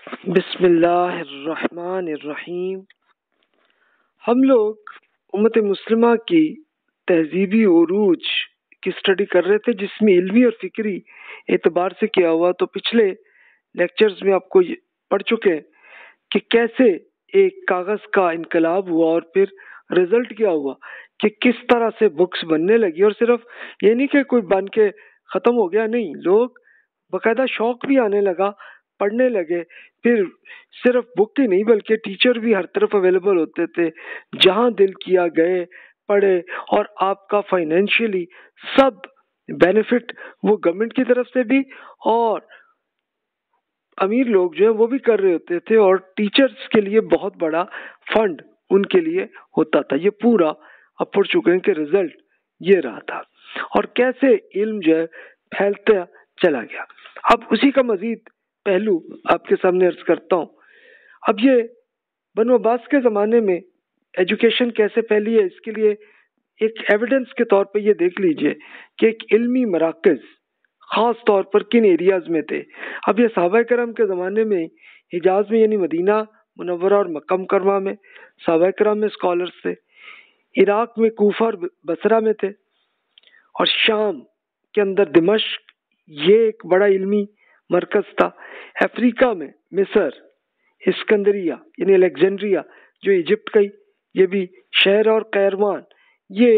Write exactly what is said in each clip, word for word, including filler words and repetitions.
बिस्मिल्लाहिर्रहमानिर्रहीम। हम लोग उम्मत मुस्लिमा की तहजीबी उरूज की स्टडी कर रहे थे, जिसमें इल्मी और फिक्री एतबार से किया हुआ। तो पिछले लेक्चर्स में आपको ये पढ़ चुके हैं कि कैसे एक कागज का इनकलाब हुआ और फिर रिजल्ट क्या हुआ, कि किस तरह से बुक्स बनने लगी। और सिर्फ ये नहीं कि कोई बन के खत्म हो गया, नहीं, लोग बकायदा शौक भी आने लगा, पढ़ने लगे। फिर सिर्फ बुक ही नहीं बल्कि टीचर भी हर तरफ अवेलेबल होते थे, जहां दिल किया गए पढ़े। और आपका फाइनेंशियली सब बेनिफिट वो गवर्नमेंट की तरफ से भी और अमीर लोग जो है वो भी कर रहे होते थे, और टीचर्स के लिए बहुत बड़ा फंड उनके लिए होता था। ये पूरा अब पढ़ चुके हैं कि रिजल्ट ये रहा था और कैसे इल्म जो है फैलता चला गया। अब उसी का मजीद पहलू आपके सामने अर्ज करता हूँ। अब ये बनु अब्बास के ज़माने में एजुकेशन कैसे फैली है, इसके लिए एक एविडेंस के तौर पे ये देख लीजिए कि एक इल्मी मराकज़ ख़ास तौर पर किन एरियाज़ में थे। अब ये सहाबा करम के ज़माने में हिजाज में यानी मदीना मुनव्वरा और मक्का मुकर्रमा में सहाबा करम में स्कॉलर्स थे, इराक में कूफा और बसरा में थे, और शाम के अंदर दिमश्क ये एक बड़ा इल्मी मरकज़ था। अफ्रीका में मिस्र, इस्कंदरिया यानी अलेक्जेंड्रिया जो इजिप्ट का ये भी शहर, और कैरवान ये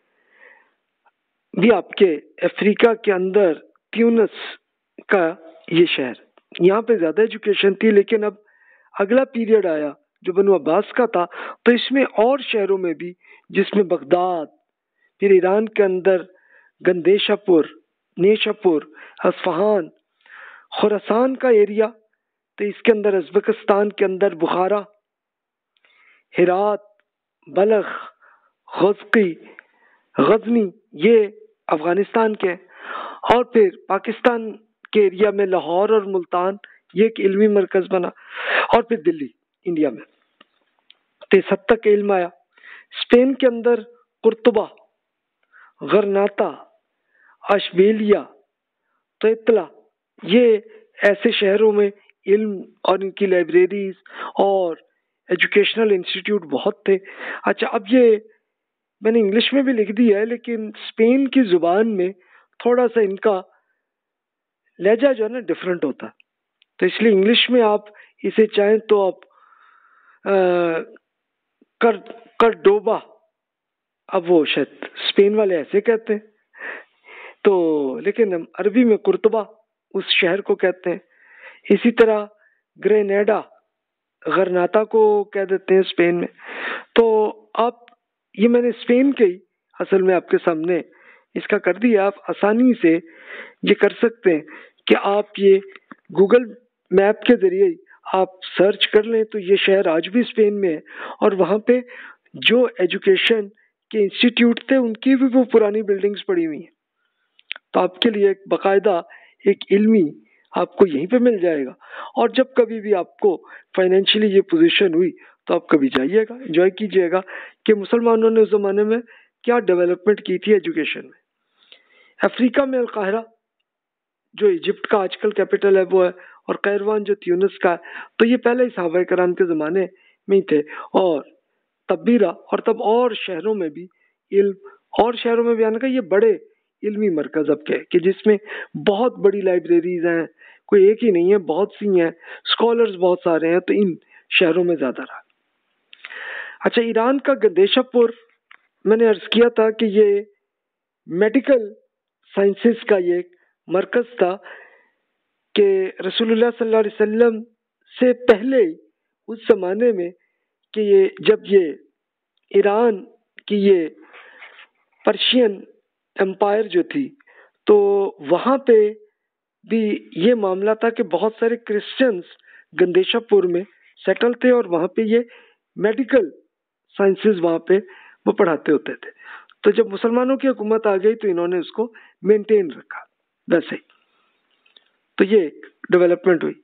भी आपके अफ्रीका के अंदर ट्यूनिस का ये शहर, यहाँ पे ज़्यादा एजुकेशन थी। लेकिन अब अगला पीरियड आया जो बनु अब्बास का था, तो इसमें और शहरों में भी, जिसमें बगदाद, फिर ईरान के अंदर गंदेशापुर, नेशापुर, अस्फहान, खुरासान का एरिया, तो इसके अंदर उज़्बेकिस्तान के अंदर बुखारा, हिरात, बलख, ग़ज़क़ी, गजनी ये अफगानिस्तान के, और फिर पाकिस्तान के एरिया में लाहौर और मुल्तान ये एक इल्मी मरकज़ बना, और फिर दिल्ली इंडिया में तिसठ तक इल्म आया। स्पेन के अंदर कुर्तुबा, गरनाता, अशबेलिया, तैतला ये ऐसे शहरों में इल्म और इनकी लाइब्रेरीज और एजुकेशनल इंस्टीट्यूट बहुत थे। अच्छा, अब ये मैंने इंग्लिश में भी लिख दिया है, लेकिन स्पेन की ज़ुबान में थोड़ा सा इनका लहजा जो है ना डिफरेंट होता, तो इसलिए इंग्लिश में आप इसे चाहें तो आप आ, कर करडोबा, अब वो शायद स्पेन वाले ऐसे कहते हैं, तो लेकिन हम अरबी में कुर्तुबा उस शहर को कहते हैं। इसी तरह ग्रेनेडा, गरनाता को कह देते हैं स्पेन में। तो आप ये मैंने स्पेन के ही असल में आपके सामने इसका कर दिया। आप आसानी से ये कर सकते हैं कि आप ये गूगल मैप के जरिए आप सर्च कर लें, तो ये शहर आज भी स्पेन में है, और वहाँ पे जो एजुकेशन के इंस्टीट्यूट थे उनकी भी वो पुरानी बिल्डिंग्स पड़ी हुई हैं। तो आपके लिए एक बाकायदा एक इल्मी आपको यहीं पे मिल जाएगा। और जब कभी भी आपको फाइनेंशियली ये पोजीशन हुई तो आप कभी जाइएगा, एंजॉय कीजिएगा कि मुसलमानों ने उस ज़माने में क्या डेवलपमेंट की थी एजुकेशन में। अफ्रीका में अल-काहिरा जो इजिप्ट का आजकल कैपिटल है वो है, और कैरवान जो ट्यूनिस का है, तो ये पहले ही सहाबा कराम के ज़माने में ही थे। और तब भी रहा, और तब और शहरों में भी इल्म, और शहरों में भी आने का ये बड़े इल्मी मरकज़ अब के कि जिसमें बहुत बड़ी लाइब्रेरीज हैं, कोई एक ही नहीं है, बहुत सी हैं, स्कॉलर्स बहुत सारे हैं, तो इन शहरों में ज़्यादा रहा। अच्छा, ईरान का गंदेशापुर मैंने अर्ज किया था कि ये मेडिकल साइंसेस का ये मरकज़ था कि रसूलुल्लाह सल्लल्लाहु अलैहि वसल्लम से पहले उस ज़माने में कि ये जब ये ईरान की ये पर्शियन एम्पायर जो थी, तो वहाँ पे भी ये मामला था कि बहुत सारे क्रिश्चियंस गंदेशापुर में सेटल थे, और वहाँ पे ये मेडिकल साइंसेस वहाँ पे वो पढ़ाते होते थे। तो जब मुसलमानों की हुकूमत आ गई तो इन्होंने उसको मेंटेन रखा वैसे ही, तो ये डेवलपमेंट हुई।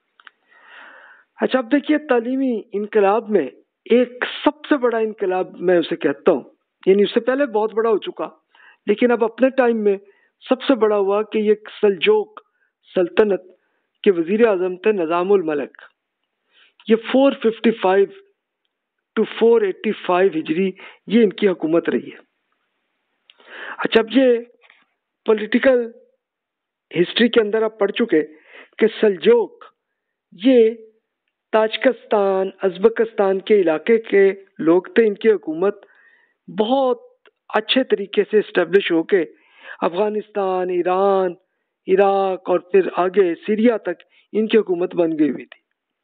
अच्छा, अब देखिए तालीमी इनकलाब में एक सबसे बड़ा इनकलाब मैं उसे कहता हूँ, यानी उससे पहले बहुत बड़ा हो चुका, लेकिन अब अपने टाइम में सबसे बड़ा हुआ कि ये सल्जोक सल्तनत के वजीर आजम थे निजामुल मलिक। ये चार सौ पचपन टू चार सौ पचासी हिजरी ये इनकी हुकूमत रही है। अच्छा, अब ये पॉलिटिकल हिस्ट्री के अंदर आप पढ़ चुके कि सल्जोक ये ताजिकिस्तान, उज़्बेकिस्तान के इलाके के लोग थे। इनकी हुकूमत बहुत अच्छे तरीके से इस्टेब्लिश होके अफगानिस्तान, ईरान, इराक और फिर आगे सीरिया तक इनकी हुकूमत बन गई हुई थी।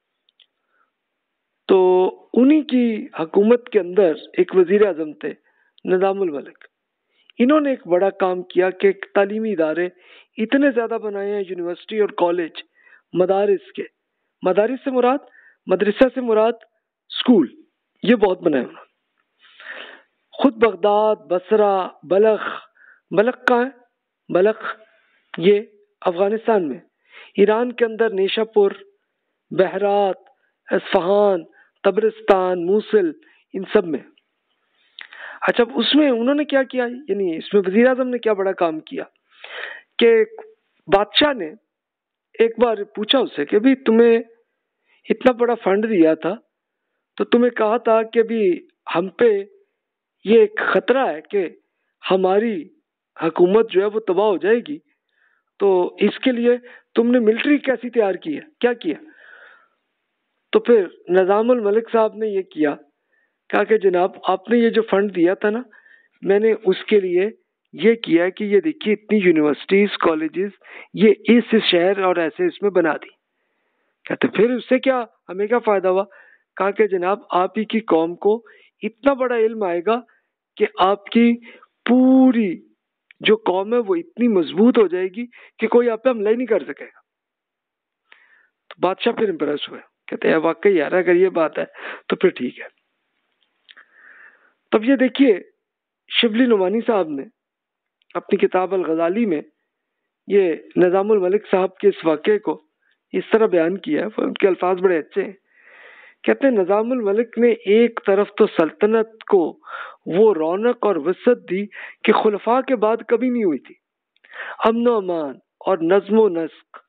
तो उन्हीं की हुकूमत के अंदर एक वजीर आजम थे निजामुल मलिक। इन्होंने एक बड़ा काम किया कि तालीमी इदारे इतने ज़्यादा बनाए हैं, यूनिवर्सिटी और कॉलेज, मदारिस के, मदारिस से मुराद, मदरसा से मुराद स्कूल, ये बहुत बनाए उन्होंने। खुद बगदाद, बसरा, बलख, बलख कहाँ है? बलख ये अफगानिस्तान में, ईरान के अंदर नेशापुर, बहरात, इस्फहान, तबरिस्तान, मूसल, इन सब में। अच्छा, उसमें उन्होंने क्या किया, यानी इसमें वजीर आजम ने क्या बड़ा काम किया कि बादशाह ने एक बार पूछा उससे कि भी तुम्हें इतना बड़ा फंड दिया था, तो तुम्हें कहा था कि भी हम पे ये एक खतरा है कि हमारी हुकूमत जो है वो तबाह हो जाएगी, तो इसके लिए तुमने मिलिट्री कैसी तैयार की है, क्या किया? तो फिर निजामुल मलिक साहब ने ये किया, कहा कि जनाब आपने ये जो फंड दिया था ना, मैंने उसके लिए ये किया है कि ये देखिए इतनी यूनिवर्सिटीज, कॉलेजेस ये इस शहर और ऐसे इसमें बना दी। कहते फिर उससे क्या, हमें क्या फायदा हुआ? कहा कि जनाब आप ही की कौम को इतना बड़ा इल्म आएगा कि आपकी पूरी जो कौम है वो इतनी मजबूत हो जाएगी कि कोई आप पे हमला ही नहीं कर सकेगा। तो बादशाह फिर इम्प्रेस हुए, कहते हैं वाकई यार अगर ये बात है तो फिर ठीक है। तब ये देखिए शिबली नुमानी साहब ने अपनी किताब अल गजाली में ये निजामुल मलिक साहब के इस वाक़े को इस तरह बयान किया है, उनके अल्फाज बड़े अच्छे हैं। कहते हैं निजामुल मलिक ने एक तरफ तो सल्तनत को वो रौनक और वसत दी कि खुलफा के बाद कभी नहीं हुई थी। अमन अमान और नज्मो नस्क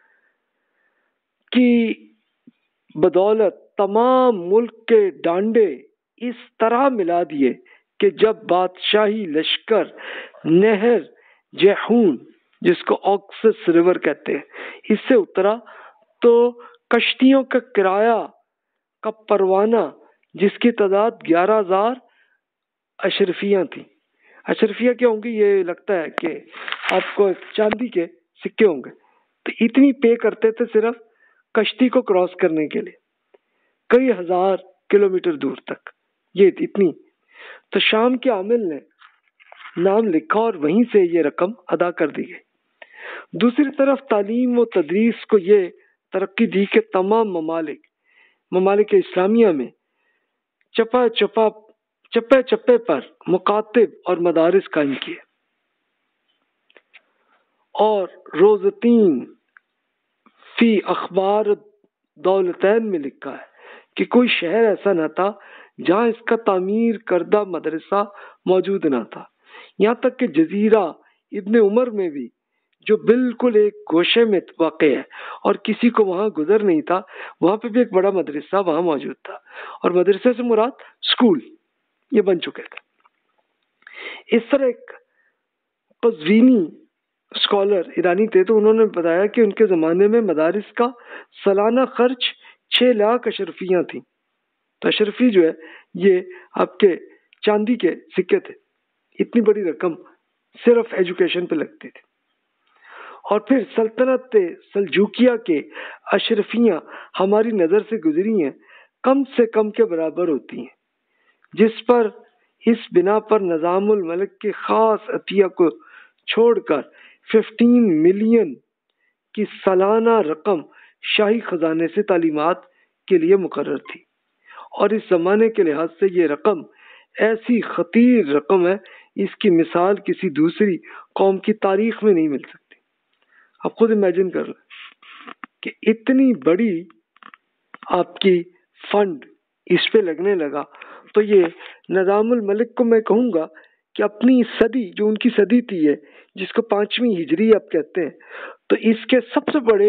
की बदौलत तमाम मुल्क के डांडे इस तरह मिला दिए कि जब बादशाही लश्कर नहर जहून, जिसको ऑक्सस रिवर कहते हैं, इससे उतरा तो कश्तियों का किराया का परवाना, जिसकी तादाद ग्यारह हजार अशरफियाँ थी। अशरफिया क्या होंगी, ये लगता है कि आपको चांदी के सिक्के होंगे, तो इतनी पे करते थे सिर्फ कश्ती को क्रॉस करने के लिए, कई हजार किलोमीटर दूर तक, ये इतनी। तो शाम के आमिल ने नाम लिखा और वहीं से ये रकम अदा कर दी गई। दूसरी तरफ तालीम व तदरीस को ये तरक्की दी कि तमाम ममालिक ममालिक इस्लामिया में चपा चपा चप्पे चप्पे पर मुकातिब और मदारिस कायम किए। और रोज़तीन फी अखबार दौलतैन में लिखा है कि कोई शहर ऐसा न था जहां इसका तामीर करदा मदरसा मौजूद ना था। यहाँ तक कि जजीरा इब्ने उमर में भी, जो बिल्कुल एक गोशे में वाक़ है और किसी को वहाँ गुजर नहीं था, वहाँ पे भी एक बड़ा मदरसा वहाँ मौजूद था। और मदरसे से मुराद स्कूल ये बन चुके थे। इस तरह एक कज़वीनी स्कॉलर ईरानी थे, तो उन्होंने बताया कि उनके ज़माने में मदारिस का सालाना खर्च छः लाख अशरफियाँ थी। तो अशरफी जो है ये आपके चांदी के सिक्के थे, इतनी बड़ी रकम सिर्फ एजुकेशन पे लगती थी। और फिर सल्तनत सल्जूकिया के अशरफियाँ हमारी नज़र से गुजरी हैं, कम से कम के बराबर होती हैं, जिस पर इस बिना पर निजामुल मलिक के ख़ास अतिया को छोड़कर पंद्रह मिलियन की सालाना रकम शाही खजाने से तालीमात के लिए मुकर्रर थी। और इस ज़माने के लिहाज से ये रकम ऐसी खतीर रकम है, इसकी मिसाल किसी दूसरी कौम की तारीख में नहीं मिल सकती। आप खुद इमेजिन कर लें कि इतनी बड़ी आपकी फंड इस पे लगने लगा। तो ये निजामुल मलिक को मैं कहूँगा कि अपनी सदी, जो उनकी सदी थी है, जिसको पांचवी हिजरी आप कहते हैं, तो इसके सबसे बड़े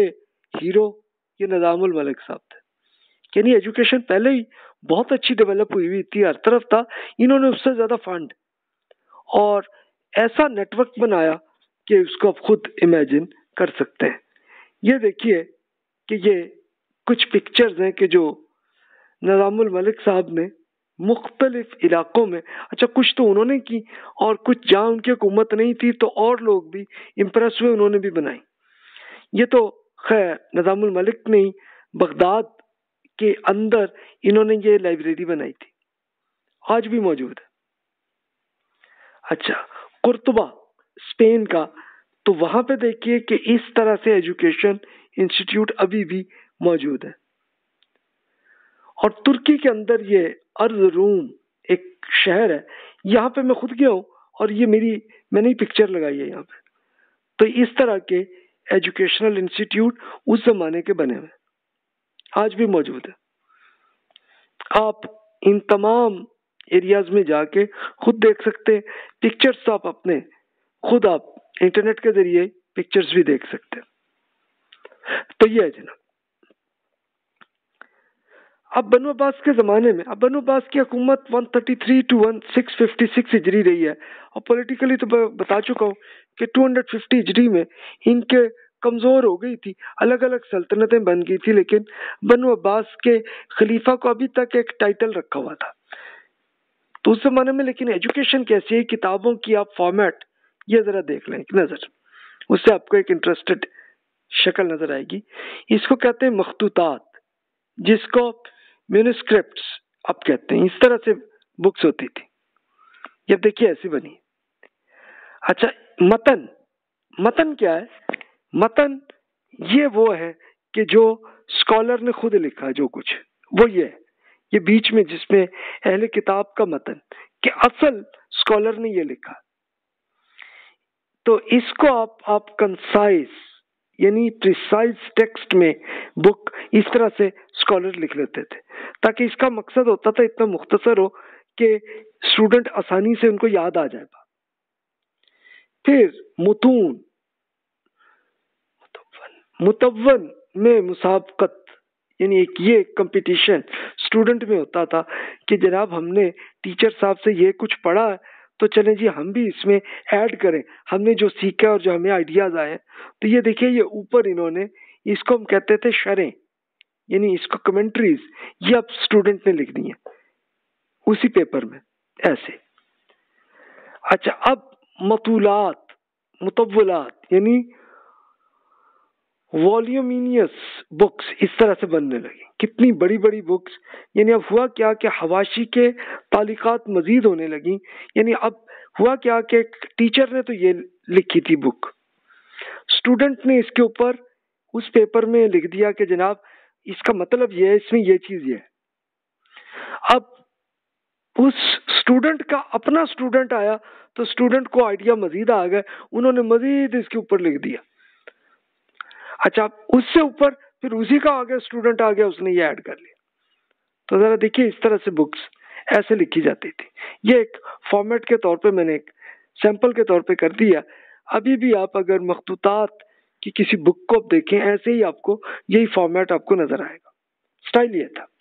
हीरो ये निजामुल मलिक साहब थे। यानी एजुकेशन पहले ही बहुत अच्छी डेवलप हुई हुई थी, हर तरफ था, इन्होंने उससे ज्यादा फंड और ऐसा नेटवर्क बनाया कि उसको आप खुद इमेजिन कर सकते हैं। ये देखिए कि ये कुछ पिक्चर्स हैं कि जो निजामुल मलिक साहब ने मुख्तलिफ इलाकों में, अच्छा कुछ तो उन्होंने की और कुछ जहाँ उनकी हुकूमत नहीं थी तो और लोग भी इम्प्रेस हुए, उन्होंने भी बनाई। ये तो खैर निजामुल मलिक ने ही बगदाद के अंदर इन्होंने ये लाइब्रेरी बनाई थी, आज भी मौजूद है। अच्छा, कुर्तुबा स्पेन का, तो वहां पे देखिए कि इस तरह से एजुकेशन इंस्टीट्यूट अभी भी मौजूद है। और तुर्की के अंदर ये अर्ज़रूम एक शहर है, यहाँ पे मैं खुद गया हूँ और ये मेरी मैंने ही पिक्चर लगाई है यहाँ पे। तो इस तरह के एजुकेशनल इंस्टीट्यूट उस जमाने के बने हुए आज भी मौजूद है। आप इन तमाम एरियाज में जाके खुद देख सकते हैं पिक्चर्स, तो आप अपने खुद आप इंटरनेट के जरिए पिक्चर्स भी देख सकते हैं। तो ये है जनाब। अब बनु अब्बास के ज़माने में, अब बनु अब्बास की हुकूमत एक सौ तैंतीस टू सिक्स फिफ्टी सिक्स हिजरी रही है और पॉलिटिकली तो बता चुका हूँ कि दो सौ पचास हिजरी में इनके कमज़ोर हो गई थी, अलग अलग सल्तनतें बन गई थी, लेकिन बनु अब्बास के खलीफा को अभी तक एक टाइटल रखा हुआ था। तो उस ज़माने में लेकिन एजुकेशन कैसी है, किताबों की आप फॉर्मेट ये ज़रा देख लें एक नज़र, उससे आपको एक इंटरेस्टेड शक्ल नज़र आएगी। इसको कहते हैं मखतूतात, जिसको म्यूनिस्क्रिप्ट्स आप कहते हैं। इस तरह से बुक्स होती थी, ये देखिए ऐसी बनी। अच्छा, मतन, मतन क्या है? मतन ये वो है कि जो स्कॉलर ने खुद लिखा, जो कुछ वो ये है, ये बीच में जिसमें अहले किताब का मतन कि असल स्कॉलर ने ये लिखा, तो इसको आप आप कंसाइज यानी प्रिसाइज टेक्स्ट में बुक इस तरह से स्कॉलर लिख लेते थे, ताकि इसका मकसद होता था इतना मुख्तसर हो कि स्टूडेंट आसानी से उनको याद आ जाए। फिर मुतून, मुतव्वन में मुसाबकत यानी एक ये कंपटीशन स्टूडेंट में होता था कि जनाब हमने टीचर साहब से ये कुछ पढ़ा है तो चलें जी हम भी इसमें ऐड करें, हमने जो सीखा और जो हमें आइडियाज आए। तो ये देखिए ये ऊपर इन्होंने, इसको हम कहते थे शरें, यानी इसको कमेंट्रीज, ये अब स्टूडेंट ने लिख दी है उसी पेपर में ऐसे। अच्छा, अब मतूलात, मुतव्वलात यानी वॉल्यूमिनियस बुक्स इस तरह से बनने लगी, कितनी बड़ी बड़ी बुक्स। यानी अब हुआ क्या कि हवाशी के तालिकात मजीद होने लगी, यानी अब हुआ क्या कि टीचर ने तो ये लिखी थी बुक, स्टूडेंट ने इसके ऊपर उस पेपर में लिख दिया कि जनाब इसका मतलब ये है, इसमें ये चीज ये है। अब उस स्टूडेंट का अपना स्टूडेंट आया तो स्टूडेंट को आइडिया मजीद आ गया, उन्होंने मजीद इसके ऊपर लिख दिया। अच्छा, उससे ऊपर फिर उसी का आ गया स्टूडेंट आ गया, उसने ये ऐड कर लिया। तो जरा देखिए इस तरह से बुक्स ऐसे लिखी जाती थी। ये एक फॉर्मेट के तौर पे मैंने एक सैंपल के तौर पे कर दिया। अभी भी आप अगर मखतूतात की किसी बुक को आप देखें, ऐसे ही आपको यही फॉर्मेट आपको नजर आएगा, स्टाइल ये था।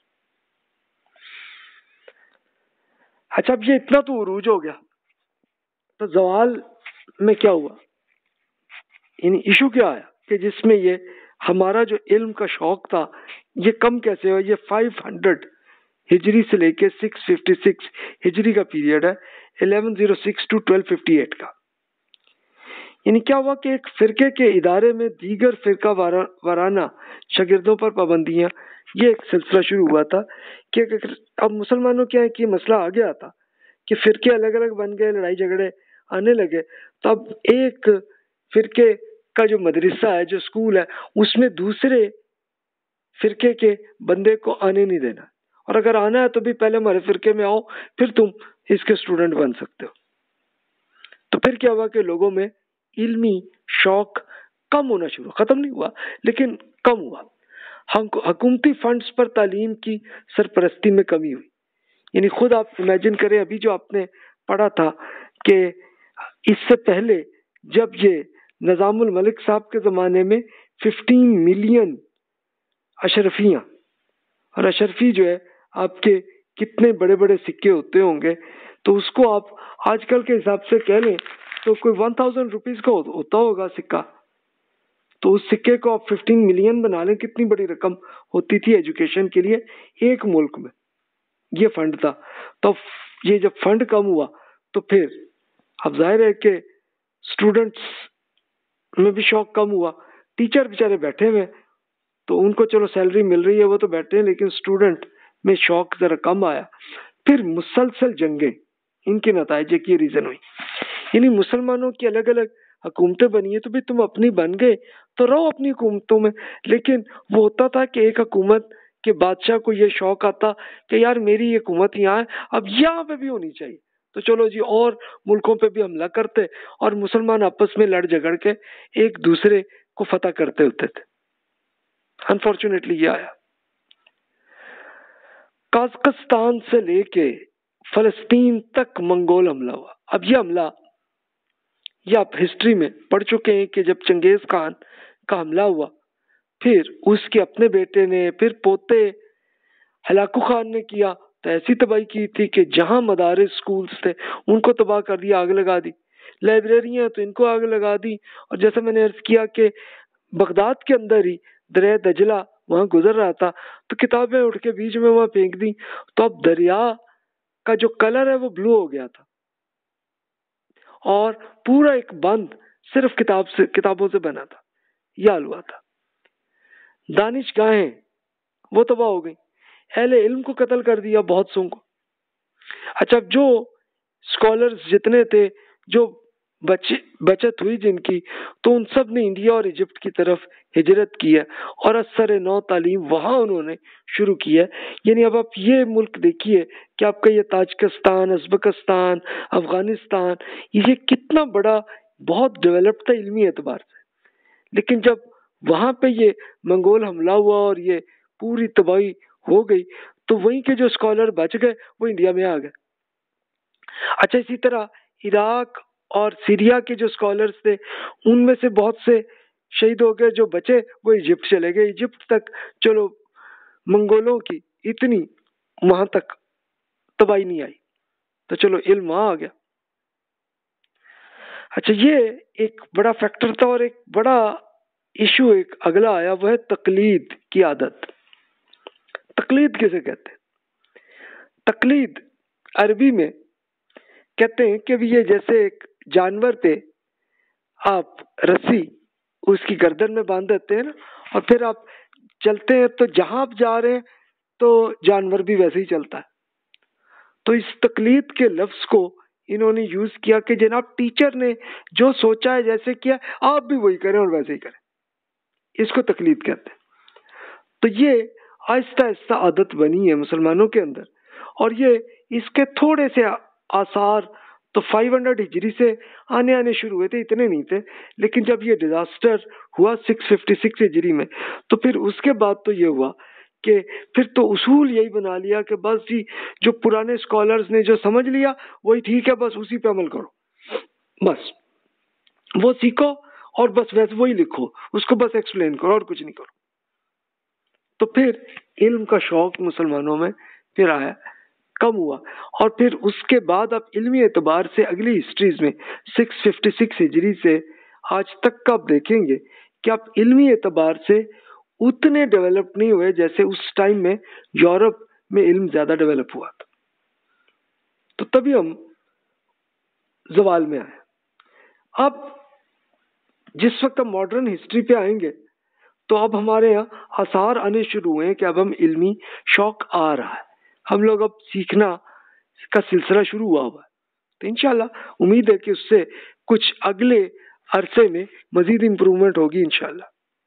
अच्छा, अब ये इतना तो उरूज हो गया, तो जवाल में क्या हुआ, यानी इशू क्या आया कि जिसमें ये हमारा जो इल्म का शौक था ये कम कैसे हुआ। ये पाँच सौ हिजरी से लेके छह सौ छप्पन हिजरी का पीरियड है, ग्यारह सौ छह टू बारह सौ अट्ठावन का। यानी क्या हुआ कि एक फिरके के इदारे में दीगर फिरका वारा, वाराना शागिर्दों पर पाबंदियां, ये एक सिलसिला शुरू हुआ था कि अब मुसलमानों क्या है कि मसला आ गया था कि फिरके अलग अलग बन गए, लड़ाई झगड़े आने लगे। तो अब एक फिरके का जो मदरसा है, जो स्कूल है, उसमें दूसरे फिरके के बंदे को आने नहीं देना, और अगर आना है तो भी पहले हमारे फिरके में आओ, फिर तुम इसके स्टूडेंट बन सकते हो। तो फिर क्या हुआ कि लोगों में इल्मी शौक कम होना शुरू, खत्म नहीं हुआ लेकिन कम हुआ। हम हुकूमती फंड्स पर तालीम की सरपरस्ती में कमी हुई। यानी खुद आप इमेजिन करें, अभी जो आपने पढ़ा था कि इससे पहले जब ये निजामुल मलिक साहब के ज़माने में फिफ्टीन मिलियन अशरफियाँ, और अशरफी जो है आपके कितने बड़े बड़े सिक्के होते होंगे, तो उसको आप आजकल के हिसाब से कह लें तो कोई वन थाउजेंड रुपीज़ का होता होगा सिक्का। तो उस सिक्के को आप फिफ्टीन मिलियन बना लें, कितनी बड़ी रकम होती थी एजुकेशन के लिए एक मुल्क में। ये फंड था। तो ये जब फंड कम हुआ तो फिर अब जाहिर है कि स्टूडेंट्स में भी शौक कम हुआ। टीचर बेचारे बैठे हुए तो उनको चलो सैलरी मिल रही है, वो तो बैठे हैं, लेकिन स्टूडेंट में शौक जरा कम आया। फिर मुसलसल जंगे, इनके नतीजे की रीजन हुई, यानी मुसलमानों की अलग अलग हुकूमतें बनी है, तो भी तुम अपनी बन गए तो रहो अपनी हुकूमतों में। लेकिन वो होता था कि एक हुकूमत के बादशाह को ये शौक आता कि यार मेरी हुकूमत यहाँ है, अब यहाँ पे भी होनी चाहिए, तो चलो जी और मुल्कों पे भी हमला करते और मुसलमान आपस में लड़ झगड़ के एक दूसरे को फतह करते होते थे। अनफॉर्चुनेटली ये आया। काज़किस्तान से लेके फलस्तीन तक मंगोल हमला हुआ। अब ये हमला, ये आप हिस्ट्री में पढ़ चुके हैं कि जब चंगेज खान का हमला हुआ, फिर उसके अपने बेटे ने, फिर पोते हलाकू खान ने किया, तो ऐसी तबाही की थी कि जहां मदारिस स्कूल्स थे उनको तबाह कर दिया, आग लगा दी। लाइब्रेरियां तो इनको आग लगा दी। और जैसे मैंने अर्ज किया कि बगदाद के अंदर ही दरिया दजला वहां गुजर रहा था, तो किताबें उठ के बीच में वहां फेंक दी, तो अब दरिया का जो कलर है वो ब्लू हो गया था, और पूरा एक बंद सिर्फ किताब से किताबों से बना था। यह हाल हुआ था। दानिश गाहें वो तबाह हो गई, अहले इल्म को कत्ल कर दिया, बहुत सौ को। अच्छा, जो स्कॉलर्स जितने थे, जो बचे बचत हुई जिनकी, तो उन सब ने इंडिया और इजिप्ट की तरफ हिजरत की है, और असर नौ तालीम वहां उन्होंने शुरू की है। यानी अब आप ये मुल्क देखिए कि आपका ये ताजिकिस्तान, उज़्बेकिस्तान, अफगानिस्तान, ये कितना बड़ा, बहुत डेवलप्ड था इल्मी एतबार से, लेकिन जब वहां पे ये मंगोल हमला हुआ और ये पूरी तबाही हो गई, तो वहीं के जो स्कॉलर बच गए वो इंडिया में आ गए। अच्छा, इसी तरह इराक और सीरिया के जो स्कॉलर्स थे उनमें से बहुत से शहीद हो गए, जो बचे वो इजिप्ट चले गए। इजिप्ट तक चलो मंगोलों की इतनी वहां तक तबाही नहीं आई, तो चलो इल्म वहां आ गया। अच्छा, ये एक बड़ा फैक्टर था। और एक बड़ा इशू एक अगला आया, वह है तकलीद की आदत। तकलीद किसे कहते हैं? तकलीद अरबी में कहते हैं कि ये जैसे एक जानवर पे आप रस्सी उसकी गर्दन में बांध देते हैं ना, और फिर आप चलते हैं, तो जहां आप जा रहे हैं तो जानवर भी वैसे ही चलता है। तो इस तकलीद के लफ्ज को इन्होंने यूज किया कि जनाब टीचर ने जो सोचा है, जैसे किया, आप भी वही करें और वैसे ही करें, इसको तकलीद कहते हैं। तो ये आहिस्ता आहिस्ता आदत बनी है मुसलमानों के अंदर, और ये इसके थोड़े से आसार तो पाँच सौ हिजरी से आने आने शुरू हुए थे, इतने नहीं थे। लेकिन जब ये डिजास्टर हुआ छह सौ छप्पन हिजरी में, तो फिर उसके बाद तो ये हुआ कि फिर तो उसूल यही बना लिया कि बस जी जो पुराने स्कॉलर्स ने जो समझ लिया वही ठीक है, बस उसी पे अमल करो, बस वो सीखो और बस वैसे वही लिखो, उसको बस एक्सप्लेन करो और कुछ नहीं करो। तो फिर इल्म का शौक मुसलमानों में फिर आया, कम हुआ। और फिर उसके बाद आप इल्मी एतबार से अगली हिस्ट्रीज में छह सौ छप्पन हिजरी से आज तक का आप देखेंगे कि आप इल्मी एतबार से उतने डेवलप नहीं हुए जैसे उस टाइम में यूरोप में इल्म ज्यादा डेवलप हुआ था। तो तभी हम जवाल में आए। अब जिस वक्त हम मॉडर्न हिस्ट्री पे आएंगे, तो अब हमारे यहाँ आसार आने शुरू हुए हैं कि अब हम इल्मी शौक आ रहा है, हम लोग अब सीखना का सिलसिला शुरू हुआ हुआ है। तो इंशाल्लाह उम्मीद है कि उससे कुछ अगले अरसे में मजीद इम्प्रूवमेंट होगी इंशाल्लाह।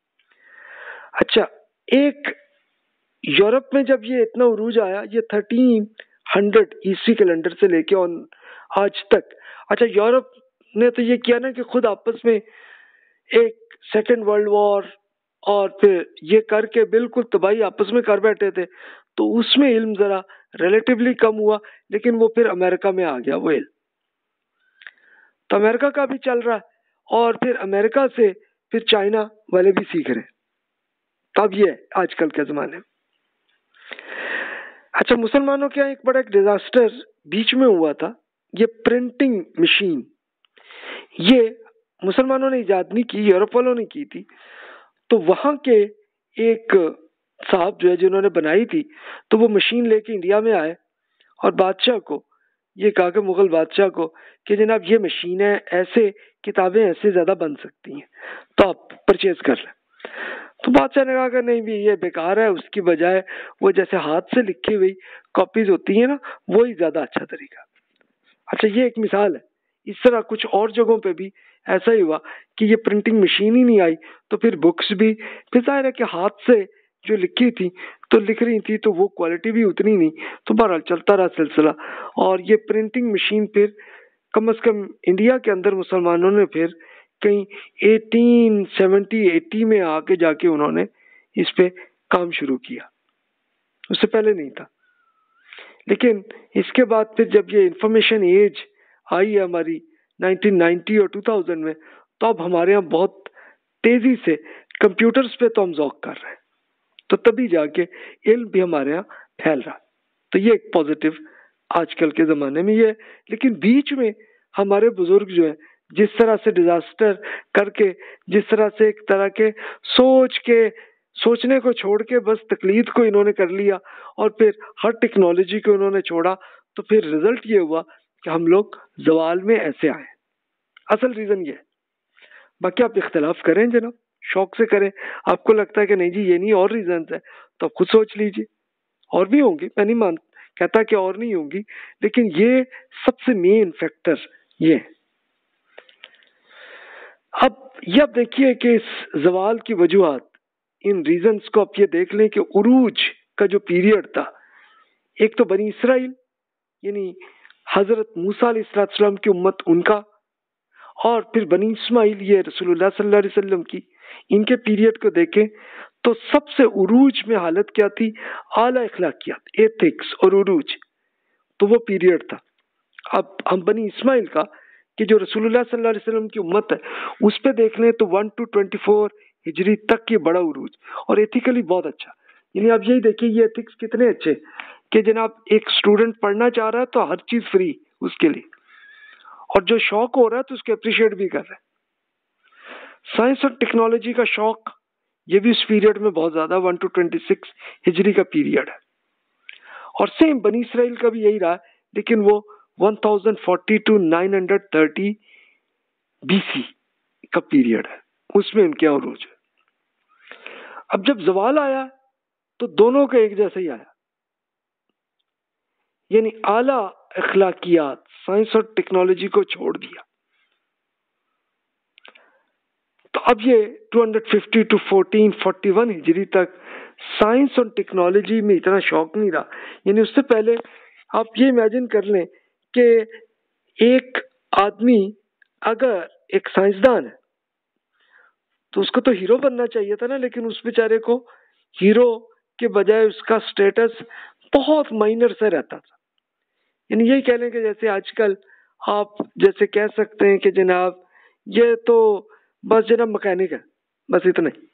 अच्छा, एक यूरोप में जब ये इतना उरूज आया, ये थर्टीन हंड्रेड ईस्वी कैलेंडर से लेके और आज तक। अच्छा, यूरोप ने तो ये किया ना कि खुद आपस में एक सेकेंड वर्ल्ड वॉर और फिर ये करके बिल्कुल तबाही आपस में कर बैठे थे, तो उसमें इल्म जरा रिलेटिवली कम हुआ, लेकिन वो फिर अमेरिका में आ गया वो इल्म। तो अमेरिका का भी चल रहा है, और फिर अमेरिका से फिर चाइना वाले भी सीख रहे हैं। तो अब ये आजकल के ज़माने में। अच्छा, मुसलमानों के यहाँ एक बड़ा एक डिजास्टर बीच में हुआ था, ये प्रिंटिंग मशीन। ये मुसलमानों ने इजाद नहीं की, यूरोप वालों ने की थी। तो वहां के एक साहब जो है जिन्होंने बनाई थी, तो वो मशीन लेके इंडिया में आए और बादशाह को ये कहा कि मुगल बादशाह को कि जनाब ये मशीन है, ऐसे किताबें ऐसे ज्यादा बन सकती हैं, तो आप परचेज कर लें। तो बादशाह ने कहा कि नहीं भी ये बेकार है, उसकी बजाय वो जैसे हाथ से लिखी हुई कॉपीज होती है ना, वो ही ज्यादा अच्छा तरीका। अच्छा, ये एक मिसाल है। इस तरह कुछ और जगहों पे भी ऐसा ही हुआ कि ये प्रिंटिंग मशीन ही नहीं आई, तो फिर बुक्स भी फिर जाहिर है कि हाथ से जो लिखी थी तो लिख रही थी, तो वो क्वालिटी भी उतनी नहीं। तो बहरहाल चलता रहा सिलसिला, और ये प्रिंटिंग मशीन फिर कम से कम इंडिया के अंदर मुसलमानों ने फिर कहीं अठारह सौ सत्तर अस्सी में आके जाके उन्होंने इस पे काम शुरू किया, उससे पहले नहीं था। लेकिन इसके बाद फिर जब ये इंफॉर्मेशन एज आई है हमारी नाइनटीन नाइंटी और टू थाउज़ेंड में, तो अब हमारे यहाँ बहुत तेजी से कंप्यूटर्स पे तो हम ज़ौक कर रहे हैं, तो तभी जाके इल्म भी हमारे यहाँ फैल रहा। तो ये एक पॉजिटिव आजकल के ज़माने में ये। लेकिन बीच में हमारे बुजुर्ग जो है जिस तरह से डिजास्टर करके, जिस तरह से एक तरह के सोच के सोचने को छोड़ के बस तकलीद को इन्होंने कर लिया और फिर हर टेक्नोलॉजी को इन्होंने छोड़ा, तो फिर रिजल्ट ये हुआ कि हम लोग जवाल में ऐसे आए। असल रीजन ये है। बाकी आप इख्तलाफ करें जनाब, शौक से करें। आपको लगता है कि नहीं जी ये नहीं और रीजन है, तो आप खुद सोच लीजिए, और भी होंगी, मैं नहीं मान कहता कि और नहीं होंगी, लेकिन ये सबसे मेन फैक्टर ये है। अब ये आप देखिए कि इस जवाल की वजूहत, इन रीजंस को आप ये देख लें कि उरूज का जो पीरियड था, एक तो बनी इसराइल यानी हजरत मूसा अलैहिस्सलाम की उम्मत उनका, और फिर बनी इस्माइल ये रसूलुल्लाह सल्लल्लाहु अलैहि वसल्लम की, इनके पीरियड को देखें तो सबसे उरूज में हालत क्या थी, आला इखलाकियात, एथिक्स और उरूज, तो वो पीरियड था। अब हम बनी इस्माइल का कि जो रसूलुल्लाह सल्लल्लाहु अलैहि वसल्लम की उम्मत है उस पे देख लें तो वन टू ट्वेंटी फोर हिजरी तक ये बड़ा उरूज, और एथिकली बहुत अच्छा। यानी आप यही देखिए ये एथिक्स कितने अच्छे कि जनाब एक स्टूडेंट पढ़ना चाह रहा है तो हर चीज फ्री उसके लिए, और जो शौक हो रहा है तो उसके अप्रिशिएट भी कर रहे हैं। साइंस और टेक्नोलॉजी का शौक ये भी इस पीरियड में बहुत ज्यादा, वन टू ट्वेंटी सिक्स हिजरी का पीरियड है। और सेम बनी इसराइल का भी यही रहा, लेकिन वो one thousand forty to nine hundred thirty BC का पीरियड है, उसमें उनके यहाँ उरूज है। अब जब जवाल आया तो दोनों का एक जैसा ही आया, यानी आला अखलाकियात, साइंस और टेक्नोलॉजी को छोड़ दिया। तो अब ये two fifty to fourteen forty one हिजरी तक साइंस और टेक्नोलॉजी में इतना शौक नहीं रहा। यानी उससे पहले आप ये इमेजिन कर लें कि एक आदमी अगर एक साइंसदान है तो उसको तो हीरो बनना चाहिए था ना, लेकिन उस बेचारे को हीरो के बजाय उसका स्टेटस बहुत माइनर सा रहता था। यानी यही कह लें कि जैसे आजकल आप जैसे कह सकते हैं कि जनाब ये तो बस जनाब मैकेनिक है, बस इतना ही,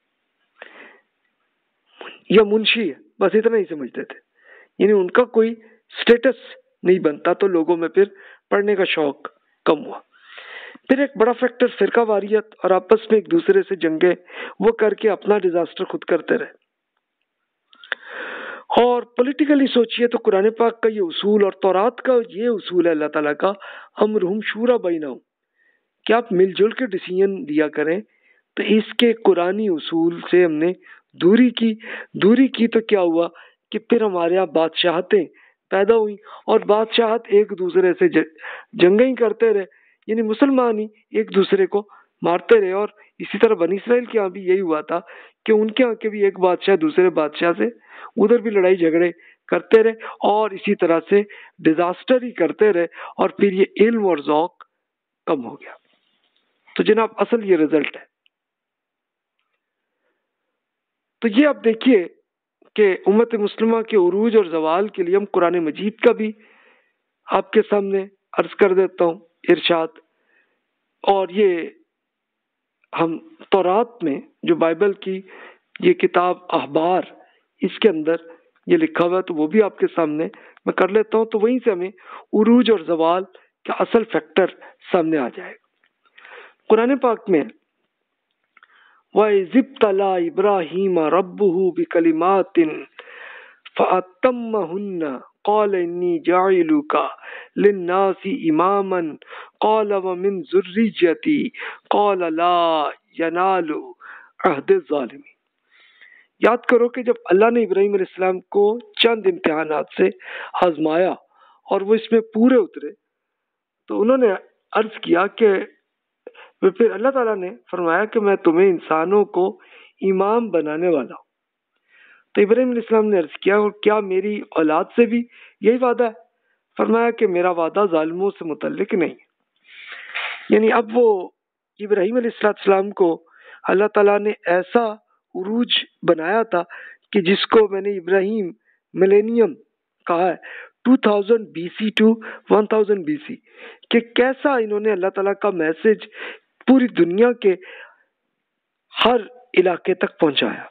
या मुंशी है, बस इतना ही समझते थे। यानी उनका कोई स्टेटस नहीं बनता, तो लोगों में फिर पढ़ने का शौक कम हुआ। फिर एक बड़ा फैक्टर फिरका वारियत और आपस में एक दूसरे से जंगे वो करके अपना डिजास्टर खुद करते रहे। और पॉलिटिकली सोचिए तो कुरान पाक का ये उसूल और तौरात का ये उसूल है अल्लाह ताला का, अमरुहुम शूरा बैनहुम, कि आप मिलजुल के डिसीजन दिया करें। तो इसके कुरानी उसूल से हमने दूरी की दूरी की तो क्या हुआ कि फिर हमारे यहाँ बादशाहतें पैदा हुई, और बादशाहत एक दूसरे से जंगें ही करते रहे, यानी मुसलमान ही एक दूसरे को मारते रहे। और इसी तरह बनी इसराइल के यहाँ भी यही हुआ था कि उनके यहाँ के भी एक बादशाह दूसरे बादशाह से उधर भी लड़ाई झगड़े करते रहे, और इसी तरह से डिजास्टर ही करते रहे, और फिर ये इल्म और ज़ौक कम हो गया। तो जनाब असल ये रिजल्ट है। तो ये आप देखिए कि उम्मत मुस्लिमा के उरूज और जवाल के लिए हम कुरान मजीद का भी आपके सामने अर्ज कर देता हूँ इरशाद, और ये हम तौरात में जो बाइबल की ये किताब अखबार, इसके अंदर ये लिखा हुआ है, तो वो भी आपके सामने मैं कर लेता हूँ, तो वहीं से हमें उरूज और जवाल का असल फैक्टर सामने आ जाएगा। कुरान पाक में वइज़िब्तला इब्राहीम रब्बुहु बिकलिमातिन फ़अतम्महुन्ना क़ाल इन्नी जाइलुका लिन्नासि इमामन क़ाल व मिन ज़ुर्रिय्यती क़ाल ला यनालु अहद ज़ालिमीन। याद करो कि जब अल्लाह ने इब्राहीम अलैहिस्सलाम को चंद इम्तिहानात से आजमाया और वो इसमें पूरे उतरे, तो उन्होंने अर्ज किया कि फिर अल्लाह ताला ने फरमाया कि मैं तुम्हें इंसानों को इमाम बनाने वाला हूँ। तो इब्राहीम अलैहिस्सलाम ने अर्ज किया, और क्या मेरी औलाद से भी यही वादा है? फरमाया कि मेरा वादा जालिमों से मुतल्लिक नहीं है। यानी अब वो इब्राहीम अलैहिस्सलाम को अल्लाह ताला ने ऐसा उरूज बनाया था कि जिसको मैंने इब्राहिम मिलेनियम कहा है, two thousand BC to one thousand BC, कि कैसा इन्होंने अल्लाह ताला का मैसेज पूरी दुनिया के हर इलाके तक पहुंचाया।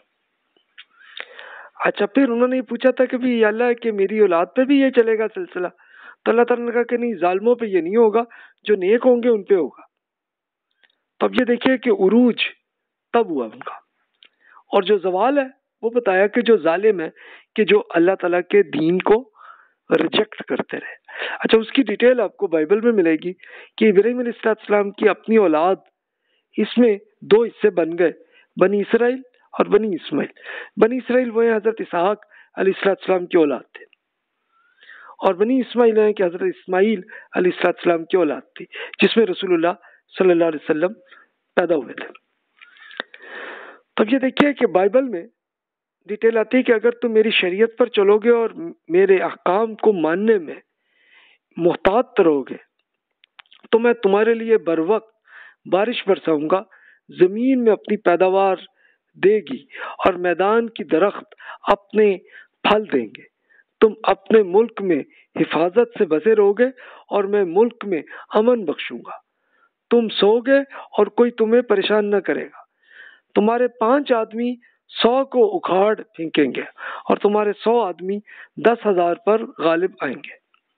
अच्छा, फिर उन्होंने ये पूछा था कि भी अल्लाह कि मेरी औलाद पे भी ये चलेगा सिलसिला? तो अल्लाह ताला ने कहा कि नहीं, जालिमों पे ये नहीं होगा, जो नेक होंगे उन पे होगा। तब ये देखिए कि उरूज तब हुआ उनका, और जो जवाल है वो बताया कि जो जालिम है, कि जो अल्लाह ताला के दीन को रिजेक्ट करते रहे। अच्छा, उसकी डिटेल आपको बाइबल में मिलेगी कि इब्राहीम अलैहिस्सलाम की अपनी औलाद, इसमें दो हिस्से बन गए, बनी इसराइल और बनी इस्माइल। बनी इसराइल वो है हजरत इसहाक अलैहिस्सलाम की औलाद थे, और बनी इस्माइल है कि हजरत इस्माइल अलैहिस्सलाम की औलाद थी, जिसमें रसूलुल्लाह सल्लल्लाहु अलैहि वसल्लम पैदा हुए थे। तब ये देखिए कि बाइबल में डिटेल आती है कि अगर तुम मेरी शरीयत पर चलोगे और मेरे अहकाम को मानने में मोहतात रहोगे, तो मैं तुम्हारे लिए बर वक्त बारिश बरसाऊंगा, जमीन में अपनी पैदावार देगी और मैदान की दरख्त अपने फल देंगे। तुम अपने मुल्क में हिफाजत से बसे रहोगे और मैं मुल्क में अमन बख्शूंगा। तुम सोओगे और कोई तुम्हें परेशान न करेगा। तुम्हारे पांच आदमी सौ को उखाड़ फेंकेंगे और तुम्हारे सौ आदमी दस हजार पर गालिब आएंगे।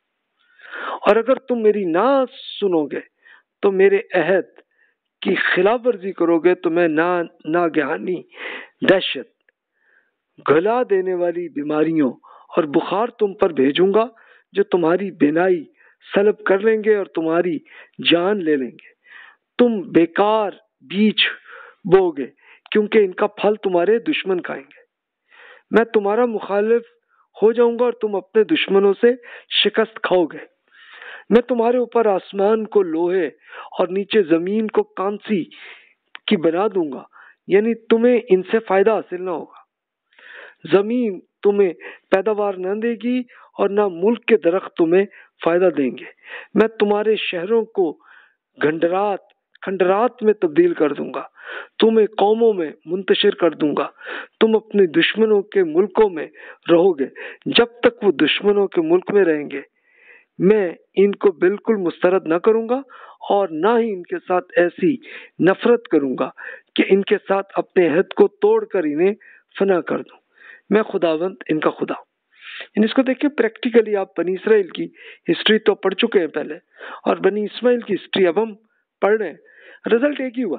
और अगर तुम मेरी ना सुनोगे तो मेरे अहद की खिलाफ वर्जी करोगे, तो मैं ना नागहानी दहशत, गला देने वाली बीमारियों और बुखार तुम पर भेजूंगा, जो तुम्हारी बिनाई सलब कर लेंगे और तुम्हारी जान ले लेंगे। तुम बेकार बीज बोगे, क्योंकि इनका फल तुम्हारे दुश्मन खाएंगे। मैं तुम्हारा मुखालिफ हो जाऊंगा और तुम अपने दुश्मनों से शिकस्त खाओगे। मैं तुम्हारे ऊपर आसमान को लोहे और नीचे जमीन को कांसी की बना दूंगा, यानी तुम्हें इनसे फायदा हासिल ना होगा। जमीन तुम्हें पैदावार न देगी और ना मुल्क के दरख्त तुम्हें फायदा देंगे। मैं तुम्हारे शहरों को खंडरात खंडरात में तब्दील कर दूंगा, तुम्हें कौमों में मुंतशिर कर दूंगा। तुम अपने दुश्मनों के मुल्कों में रहोगे। जब तक वो दुश्मनों के मुल्क में रहेंगे, मैं इनको बिल्कुल मुस्तरद न करूंगा और ना ही इनके साथ ऐसी नफरत करूंगा कि इनके साथ अपने अहद को तोड़कर इन्हें फना कर दूं। मैं खुदावंत इनका खुदा हूं। इसको देखिए, प्रैक्टिकली आप बनी इसराइल की हिस्ट्री तो पढ़ चुके हैं पहले, और बनी इस्माइल की हिस्ट्री अब हम पढ़ रहे हैं। रिजल्ट एक ही हुआ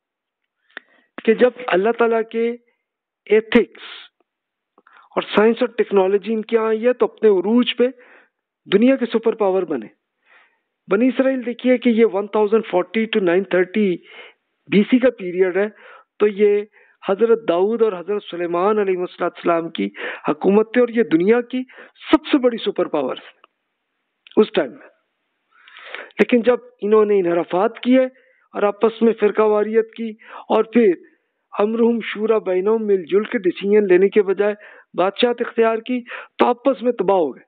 कि जब अल्लाह ताला के एथिक्स और साइंस और टेक्नोलॉजी इनके यहाँ आई है, तो अपने उरूज पे दुनिया के सुपर पावर बने। बनी इसराइल देखिए कि ये one thousand forty to nine thirty BC का पीरियड है, तो ये हजरत दाऊद और हजरत सुलेमान अलैहिस्सलाम की हुकूमत थी, और ये दुनिया की सबसे बड़ी सुपर पावर उस टाइम में। लेकिन जब इन्होंने इनहराफात किए और आपस में फिरकावारियत की, और फिर अमरुहुम शूरा बैनहुम, मिलजुल के डिसीजन लेने के बजाय बादशाहत इख्तियार की, तो आपस में तबाह हो गए।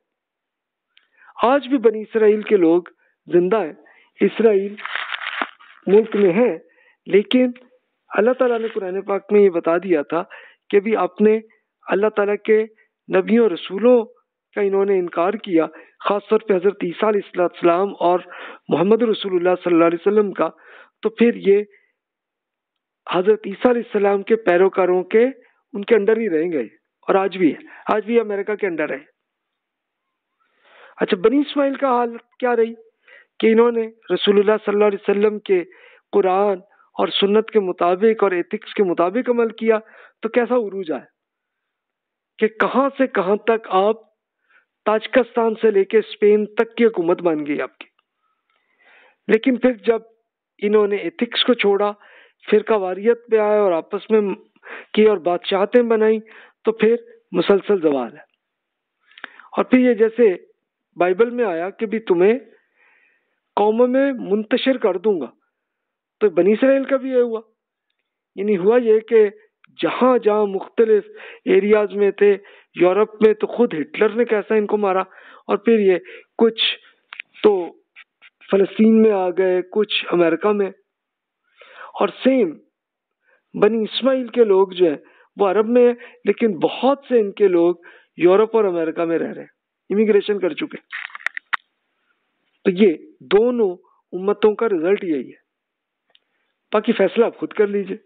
आज भी बनी इसराइल के लोग जिंदा हैं, इसराइल मुल्क में है, लेकिन अल्लाह ताला ने कुरान पाक में ये बता दिया था कि भी आपने अल्लाह ताला के नबियों रसूलों का इन्होंने इनकार किया, खासतौर पे हजरत ईसा अलैहिस्सलाम और मोहम्मद रसूलुल्लाह सल्लल्लाहु अलैहि वसल्लम का, तो फिर ये हजरत ईसा अलैहिस्सलाम के पैरोकारों के उनके अंडर ही रहेंगे, और आज भी है, आज भी अमेरिका के अंडर है। अच्छा, बनी इस्माइल का हाल क्या रही कि इन्होंने रसूलुल्लाह सल्लल्लाहु अलैहि वसल्लम के कुरान और सुन्नत के मुताबिक और एथिक्स के मुताबिक अमल किया, तो कैसा उरूज आया कि कहां से कहां तक आप ताजिकिस्तान से लेके स्पेन तक की हुकूमत बन गई आपकी। लेकिन फिर जब इन्होंने एथिक्स को छोड़ा, फिरका वारियत पे आए और आपस में की और बादशाहतें बनाई, तो फिर मुसलसल जवाल है। और फिर ये जैसे बाइबल में आया कि भी तुम्हें कौमों में मुंतशिर कर दूंगा, तो बनी इसराइल का भी ये हुआ। यानी हुआ ये कि जहां जहां मुख्तलिफ एरियाज में थे, यूरोप में तो खुद हिटलर ने कैसा इनको मारा, और फिर ये कुछ तो फलस्तीन में आ गए, कुछ अमेरिका में। और सेम बनी इस्माइल के लोग जो है वो अरब में है, लेकिन बहुत से इनके लोग यूरोप और अमेरिका में रह रहे हैं, इमिग्रेशन कर चुके। तो ये दोनों उम्मतों का रिजल्ट यही है। बाकी फैसला आप खुद कर लीजिए।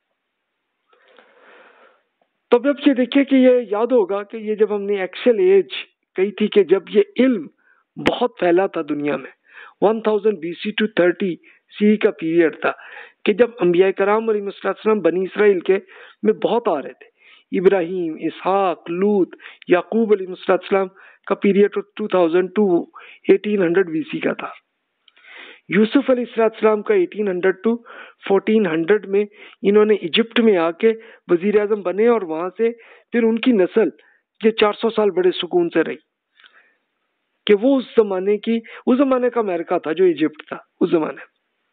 तो अब ये देखिए कि ये याद होगा कि ये जब हमने एक्सेल एज कही थी कि जब ये इल्म बहुत फैला था दुनिया में, हज़ार बीसी टू तीस सी का पीरियड था कि जब अंबिया कराम अलैहिस्सलाम बनी इसराइल के में बहुत आ रहे थे। इब्राहिम, इसहाक, लूत, याकूब अलैहिस्सलाम का पीरियड टू थाउज़ेंड टू अठारह सौ बीसी का था। यूसुफ अलैहिस्सलाम का अठारह सौ टू चौदह सौ में इन्होंने इजिप्ट में आके वजीर आजम बने, और वहां से फिर उनकी नस्ल ये चार सौ साल बड़े सुकून से रही कि वो उस जमाने की उस जमाने का अमेरिका था जो इजिप्ट था उस जमाने।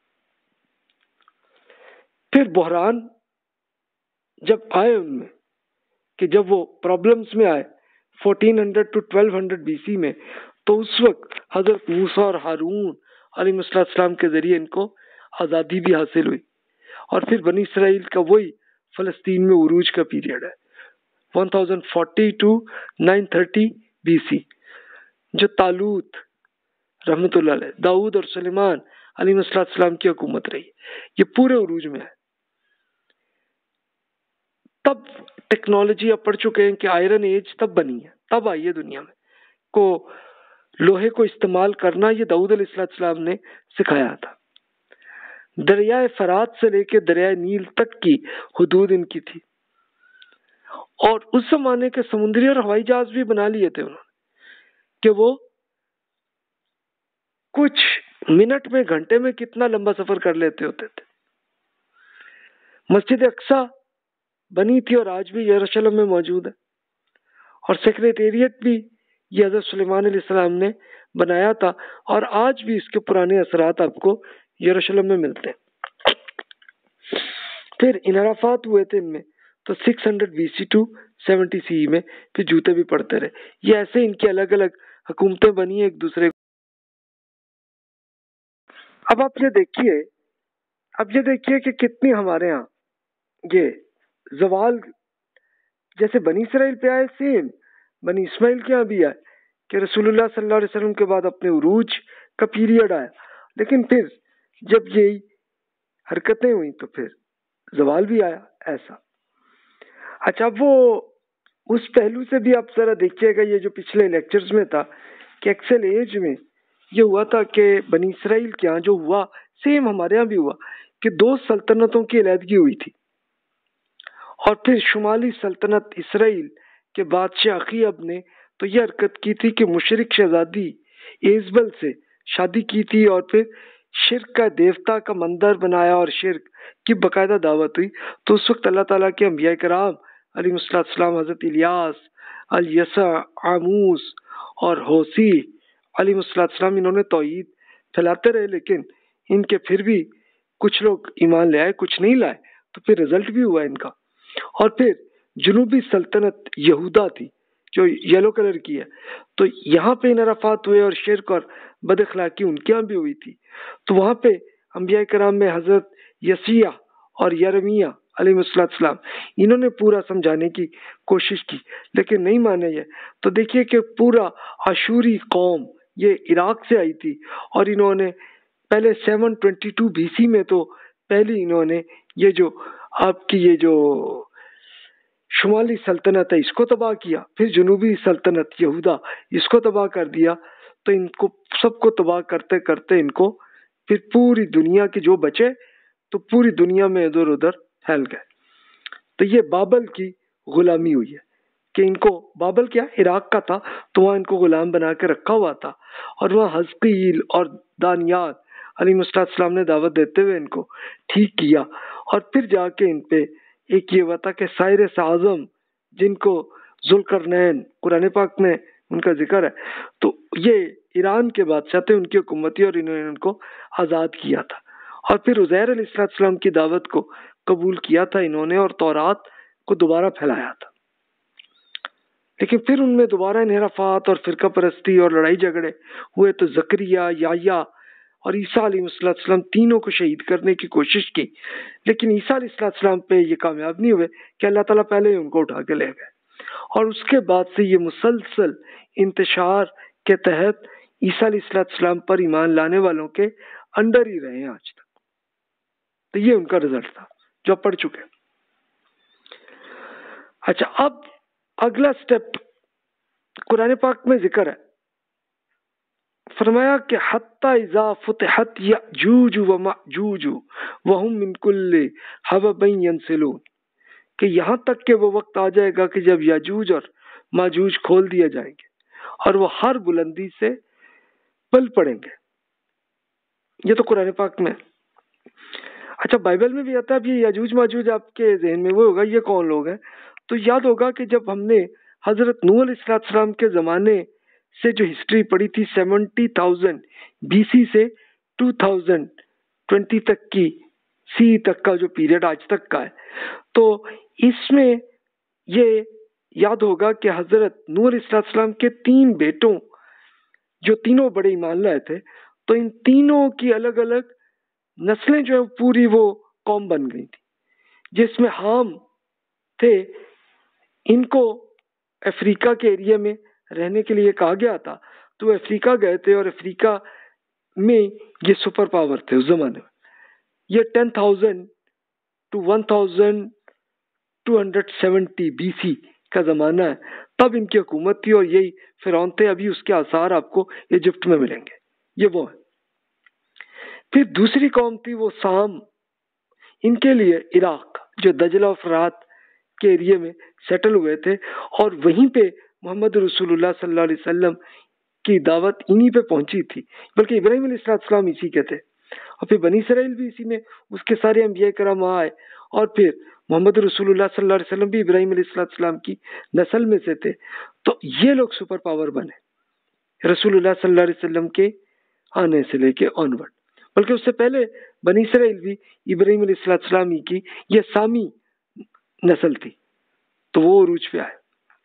फिर बहरान जब आए उनमें कि जब वो प्रॉब्लम्स में आए चौदह सौ टू बारह सौ बीसी में, तो उस वक्त हजरत मूसा और हारून अलैहिस्सलाम के जरिए इनको आज़ादी भी हासिल हुई। और फिर बनी इसराइल का वही फलस्तीन में उरूज का पीरियड है हज़ार चालीस टू नौ सौ तीस बीसी, जो तालूत रहमतुल्लाह अलैह, दाऊद और सुलेमान अलैहिस्सलाम की हुकूमत रही। ये पूरे उरूज में है। तब टेक्नोलॉजी अब पढ़ चुके हैं कि आयरन एज तब बनी है, तब आई है दुनिया में को लोहे को इस्तेमाल करना, ये दाऊद अलैहिस्सलाम ने सिखाया था। दरिया फरात से लेकर दरिया नील तक की हुदूद इनकी थी, और उस जमाने के समुद्री और हवाई जहाज भी बना लिए थे उन्होंने कि वो कुछ मिनट में, घंटे में कितना लंबा सफर कर लेते होते थे। मस्जिद अक्सा बनी थी और आज भी यरूशलेम में मौजूद है, और सेक्रेटेरिएट भी ये हज़रत सुलेमान अलैहिस्सलाम ने बनाया था, और आज भी इसके पुराने असरात आपको यरूशलेम में मिलते हैं। फिर इनहराफात हुए थे इनमें, तो छह सौ बीसी टू सत्तर सी में फिर जूते भी पड़ते रहे। ये ऐसे इनकी अलग अलग हुकूमतें बनी एक दूसरे। अब आप ये देखिए अब ये देखिए कि कितनी हमारे यहाँ ये जवाल जैसे बनी इसराइल पे आए, सेम बनी इस्माइल के यहाँ भी आए कि रसूलुल्लाह सल्लल्लाहु अलैहि वसल्लम के बाद अपने उरूज का पीरियड आया, लेकिन फिर जब यही हरकतें हुई तो फिर जवाल भी आया ऐसा। अच्छा, वो उस पहलू से भी आप जरा देखिएगा, ये जो पिछले लेक्चर्स में था कि एक्सेल एज में ये हुआ था कि बनी इसराइल के यहाँ जो हुआ सेम हमारे यहाँ भी हुआ कि दो सल्तनतों की अलहदगी हुई थी, और फिर शुमाली सल्तनत इसराइल के बादशाह अखीब ने तो यह हरकत की थी कि मुशरिक शहजादी एजबल से शादी की थी, और फिर शिर्क का देवता का मंदिर बनाया और शिर्क की बकायदा दावत हुई। तो उस वक्त अल्लाह ताला के अंबिया कराम अलैहिस्सलाम, हजरत इलियास, अल यसा, आमूस और होसी अलैहिस्सलाम, इन्होंने तौहीद फैलाते रहे, लेकिन इनके फिर भी कुछ लोग ईमान ले आए, कुछ नहीं लाए, तो फिर रिजल्ट भी हुआ इनका। और फिर जुनूबी सल्तनत यहूदा थी जो येलो कलर की है, तो यहाँ पे इनहराफात हुए और शिर्क और बदअखलाकी उनके यहाँ भी हुई थी। तो वहाँ पे अंबिया कराम में हजरत यसिया और यरमिया अलैहिस्सलाम, इन्होंने पूरा समझाने की कोशिश की, लेकिन नहीं माने ये। तो देखिए कि पूरा अशूरी कौम ये इराक से आई थी, और इन्होंने पहले सात सौ बाईस बीसी में तो पहले इन्होंने ये जो आपकी ये जो शुमाली सल्तनत है इसको तबाह किया, फिर जनूबी सल्तनत यहूदा इसको तबाह कर दिया। तो इनको सबको तबाह करते करते इनको फिर पूरी दुनिया के जो बचे तो पूरी दुनिया में इधर उधर फैल गए। तो ये बाबल की गुलामी हुई है कि इनको, बाबल क्या इराक का था, तो वहाँ इनको गुलाम बना के रखा हुआ था और वहाँ हज़कील और दानियाल अलैहिस्सलाम ने दावत देते हुए इनको ठीक किया। और फिर जाके इन पे एक ये हुआ था कि साइरस आज़म, जिनको जुल्करनैन कुरान पाक में उनका जिक्र है, तो ये ईरान के बादशाह थे, उनकी हुकूमत थी और इन्होंने उनको आज़ाद किया था। और फिर उज़ैर अलैहिस्सलाम की दावत को कबूल किया था इन्होंने और तौरात को दोबारा फैलाया था। लेकिन फिर उनमें दोबारा इन्हिराफात और फिरका परस्ती और लड़ाई झगड़े हुए, तो जकरिया, याया और ईसा अलैहिस्सलाम तीनों को शहीद करने की कोशिश की, लेकिन ईसा अलैहिस्सलाम पे ये कामयाब नहीं हुए कि अल्लाह ताला पहले ही उनको उठा के ले गए। और उसके बाद से ये मुसलसल इंतशार के तहत ईसा अलैहिस्सलाम पर ईमान लाने वालों के अंडर ही रहे हैं आज तक। तो ये उनका रिजल्ट था जो पढ़ चुके। अच्छा, अब अगला स्टेप कुरान पाक में जिक्र है, फरमाया कि हत्ता इज़ा फुतिहत यअजूज व मअजूज व हुम मिन कुल्ली हबबिन यंसिलून, कि यहाँ तक के वो वक्त आ जाएगा कि जब याजूज और माजूज खोल दिए जाएंगे और वो हर बुलंदी से पल पड़ेंगे। ये तो कुरान पाक में। अच्छा, बाइबल में भी आता है, अब ये याजूज माजूज आपके जहन में वो होगा ये कौन लोग हैं, तो याद होगा कि जब हमने हजरत नूह अलैहिस्सलाम के ज़माने से जो हिस्ट्री पढ़ी थी, सेवेंटी थाउजेंड बीसी से टू थाउजेंड ट्वेंटी तक की सी तक का जो पीरियड आज तक का है, तो इसमें ये याद होगा कि हजरत नूह अलैहिस्सलाम के तीन बेटों, जो तीनों बड़े ईमान लाए थे, तो इन तीनों की अलग अलग नस्लें जो है पूरी वो कौम बन गई थी, जिसमें हाम थे, इनको अफ्रीका के एरिया में रहने के लिए कहा गया था, तो वो अफ्रीका गए थे और अफ्रीका में ये सुपर पावर थे उस जमाने में। ये ten thousand to one thousand two hundred seventy BC का जमाना है, तब इनकी हुकूमत थी और यही फिरौन थे। अभी उसके आसार आपको इजिप्ट में मिलेंगे, ये वो है। फिर दूसरी कौम थी वो साम, इनके लिए इराक जो दजला और फरात के एरिया में सेटल हुए थे और वहीं पे मोहम्मद रसूलुल्लाह सल्लल्लाहु अलैहि वसल्लम की दावत इन्हीं पे पहुंची थी, बल्कि इब्राहिम अलैहिस्सलाम इसी के थे और फिर बनी इसराइल भी इसी में, उसके सारे अंबिया करम आए और फिर मोहम्मद रसूलुल्लाह सल्लल्लाहु अलैहि वसल्लम भी इब्राहिम अलैहिस्सलाम की नस्ल में से थे। तो ये लोग सुपर पावर बने रसूलुल्लाह सल्लल्लाहु अलैहि वसल्लम के आने से लेके ऑनवर्ड, बल्कि उससे पहले बनी इसराइल भी इब्राहिम अलैहिस्सलाम ही की ये सामी नस्ल थी, तो वो उरूज पे आए।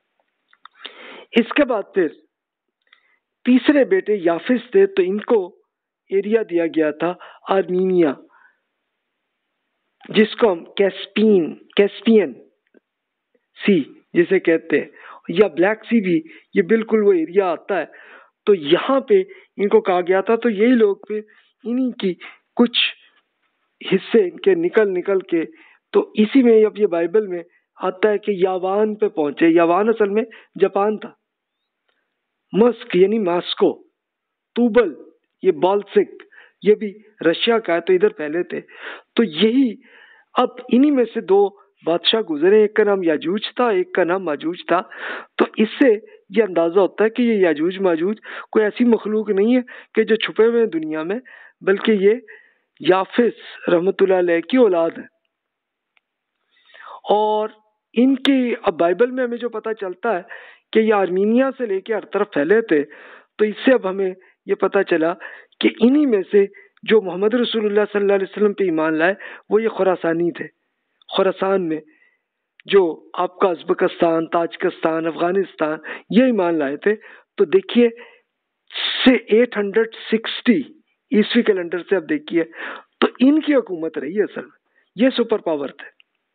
इसके बाद फिर तीसरे बेटे याफिस थे, तो इनको एरिया दिया गया था आर्मीनिया, जिसको हम कैस्पियन कैस्पियन सी जिसे कहते हैं, या ब्लैक सी भी, ये बिल्कुल वो एरिया आता है। तो यहाँ पे इनको कहा गया था, तो यही लोग फिर इन्हीं की कुछ हिस्से इनके निकल निकल के, तो इसी में अब ये बाइबल में आता है कि यावान पे पहुंचे। यावान असल में जापान था, मस्क यानी मास्को, तुबल ये बाल्सिक ये भी रशिया का है, तो इधर पहले थे। तो यही अब इन्हीं में से दो बादशाह गुजरे, एक का नाम याजूज था, एक का नाम माजूज था। तो इससे ये अंदाजा होता है कि ये याजूज माजूज कोई ऐसी मखलूक नहीं है कि जो छुपे हुए हैं दुनिया में, बल्कि ये याफिस रहमतुल्लाह अलैह की औलाद है। और इनकी अब बाइबल में हमें जो पता चलता है कि ये आर्मीनिया से लेके हर तरफ फैले थे, तो इससे अब हमें ये पता चला कि इन्हीं में से जो मोहम्मद रसूलुल्लाह सल्लल्लाहु अलैहि वसल्लम पे ईमान लाए वो ये खुरासानी थे। खुरासान में जो आपका उज़्बेकिस्तान, ताजिकिस्तान, अफगानिस्तान ये ईमान लाए थे। तो देखिए से एट हंड्रेड सिक्सटी ईस्वी कैलेंडर से अब देखिए, तो इनकी हुकूमत रही है असल में, ये सुपर पावर थे।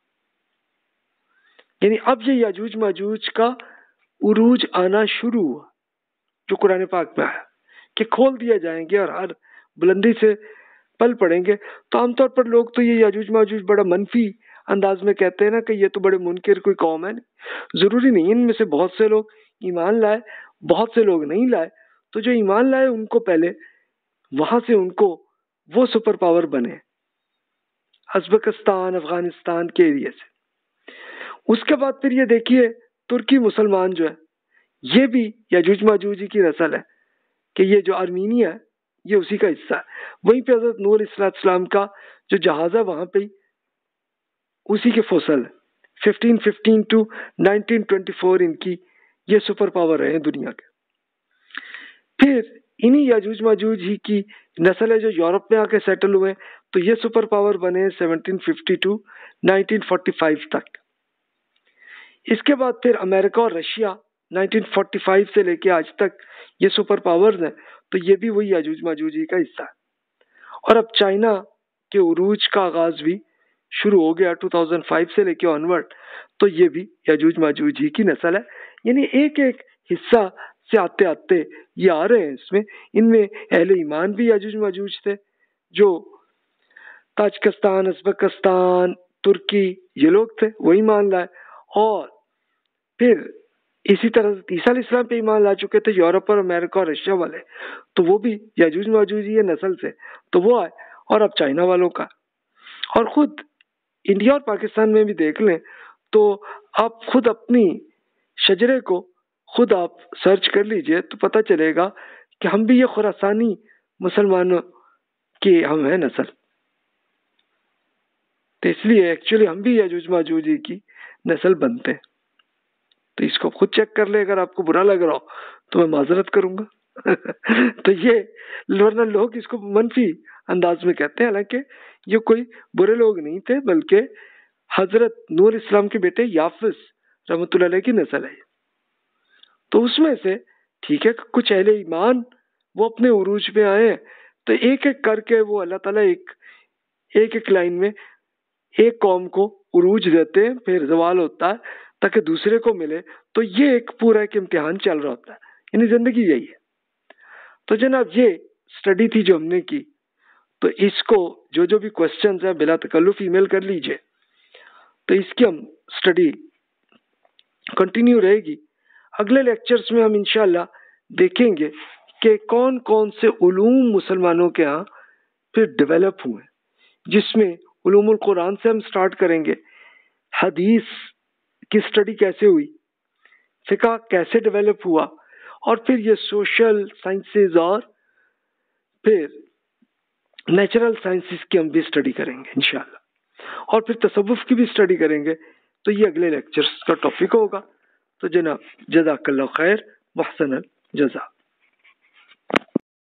यानी अब ये याजूज माजूज का उरूज आना शुरू हुआ, जो कुरान पाक में आया कि खोल दिए जाएंगे और हर बुलंदी से पल पड़ेंगे। तो आमतौर पर लोग तो ये याजूज माजूज बड़ा मनफी अंदाज में कहते हैं ना कि ये तो बड़े मुनकिर कोई कौम है। जरूरी नहीं, इनमें से बहुत से लोग ईमान लाए, बहुत से लोग नहीं लाए। तो जो ईमान लाए उनको पहले वहां से उनको वो सुपर पावर बने उज़्बेकिस्तान अफगानिस्तान के एरिया से। उसके बाद फिर ये देखिए तुर्की मुसलमान जो है ये भी याजूज माजूज की नस्ल है कि ये जो आर्मीनिया है ये उसी का हिस्सा है। वहीं पे हजरत नूह अलैहिस्सलाम का जो जहाज है वहां पे उसी के फसल है। Fifteen fifteen to nineteen twenty four इनकी ये सुपर पावर रहे हैं दुनिया के। फिर इन्हीं याजूज माजूज ही की नस्ल है जो यूरोप में आके सेटल हुए, तो ये सुपर पावर बने seventeen fifty to nineteen forty five तक। इसके बाद फिर अमेरिका और रशिया नाइनटीन फोर्टी फाइव से लेके आज तक ये सुपर पावर्स हैं, तो ये भी वही याजूज माजूज ही का हिस्सा है। और अब चाइना के उरूज का आगाज भी शुरू हो गया टू थाउजेंड फाइव से लेके ऑनवर्ड, तो ये भी याजूज माजूज ही की नस्ल है। यानी एक एक हिस्सा से आते आते ये आ रहे हैं। इसमें इनमें अहले ईमान भी याजूज माजूज थे जो ताजिकिस्तान, उज़्बेकिस्तान, तुर्की ये लोग थे, वही ईमान लाए। और फिर इसी तरह ईसा अलैहिस्सलाम पे ईमान ला चुके थे यूरोप और अमेरिका और रशिया वाले, तो वो भी याजूज माजूज ही है नस्ल से, तो वो आए। और अब चाइना वालों का, और खुद इंडिया और पाकिस्तान में भी देख लें तो आप खुद अपनी शजरे को खुद आप सर्च कर लीजिए तो पता चलेगा कि हम भी ये खुरासानी मुसलमानों के हम हैं नस्ल। तो इसलिए एक्चुअली हम भी याजूज माजूज की नस्ल बनते हैं। तो इसको खुद चेक कर ले, अगर आपको बुरा लग रहा हो तो मैं माजरत करूंगा। तो ये वरना लोग इसको मनफी अंदाज में कहते हैं, हालांकि ये कोई बुरे लोग नहीं थे, बल्कि हजरत नूह इस्लाम के बेटे याफिस रहमतुल्लाह अलैह की नस्ल है। तो उसमें से ठीक है कुछ अहले ईमान वो अपने उरूज पे आए, तो एक एक करके वो अल्लाह ताला एक एक एक लाइन में एक कौम को उरूज देते हैं, फिर जवाल होता है ताकि दूसरे को मिले। तो ये एक पूरा एक इम्तिहान चल रहा होता है, यानी जिंदगी यही है। तो जनाब ये स्टडी थी जो हमने की, तो इसको जो जो भी क्वेश्चंस है बिला तकल्लुफ ईमेल कर लीजिए, तो इसकी हम स्टडी कंटिन्यू रहेगी। अगले लेक्चर्स में हम इंशाल्लाह देखेंगे कि कौन कौन से उलूम मुसलमानों के यहाँ फिर डेवलप हुए, जिसमें उलूमुल कुरान से हम स्टार्ट करेंगे, हदीस की स्टडी कैसे हुई, फिका कैसे डेवलप हुआ, और फिर ये सोशल साइंसेज और फिर नेचुरल साइंसेस की हम भी स्टडी करेंगे इंशाल्लाह, और फिर तसव्वुफ की भी स्टडी करेंगे। तो ये अगले लेक्चर्स का टॉपिक होगा। तो जनाब जज़ाकल्लाह खैर, वहसनल जज़ा।